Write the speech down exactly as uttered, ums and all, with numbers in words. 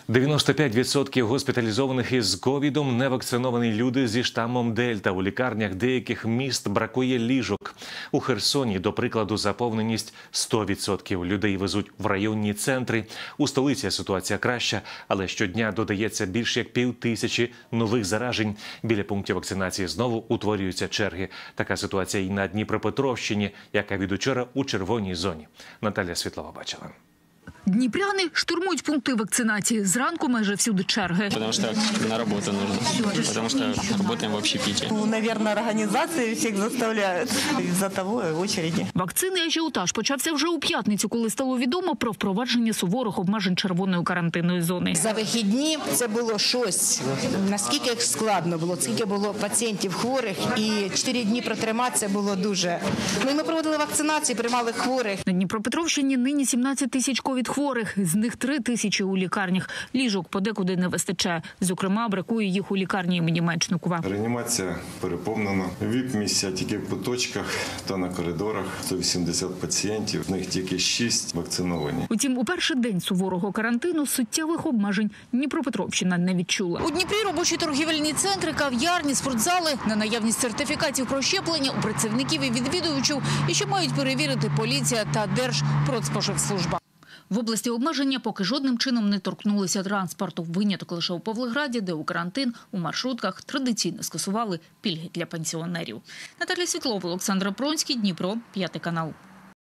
дев'яносто п'ять відсотків госпіталізованих із ковідом – невакциновані люди зі штамом Дельта. У лікарнях деяких міст бракує ліжок. У Херсоні, до прикладу, заповненість сто відсотків. Людей везуть в районні центри. У столиці ситуація краща, але щодня додається більше як пів тисячі нових заражень. Біля пунктів вакцинації знову утворюються черги. Така ситуація і на Дніпропетровщині, яка від учора у червоній зоні. Наталя Світлова бачила. Дніпряни штурмують пункти вакцинації. Зранку майже всюди черги. Потому что на работу нужно. Потому что работаем в общепите. Ну, наверное, организации всех заставляют. Из-за того очереди. Вакцинний ажіотаж почався вже у п'ятницю, коли стало відомо про впровадження суворих обмежень червоної карантинної зони. За вихідні це було щось. Наскільки складно було, скільки було пацієнтів хворих, і чотири дні протриматися було дуже. Ну, і ми проводили вакцинації, приймали хворих. На Дніпропетровщині нині сімнадцять тисяч ковід хворих, з них три тисячі у лікарнях. Ліжок подекуди не вистачає. Зокрема, бракує їх у лікарні імені Мечникова. Реанімація переповнена. віп-місця тільки в куточках та на коридорах. сто вісімдесят пацієнтів, з них тільки шість вакциновані. Утім, у перший день суворого карантину суттєвих обмежень Дніпропетровщина не відчула. У Дніпрі робочі торгівельні центри, кав'ярні, спортзали, на наявність сертифікатів про щеплення у працівників і відвідувачів і ще мають перевірити поліція та Держпродспоживслужба. В області обмеження поки жодним чином не торкнулися транспорту. Виняток лише у Павлограді, де у карантин у маршрутках традиційно скасували пільги для пенсіонерів. Наталя Світлова, Олександр Пронський, Дніпро, п'ятий канал.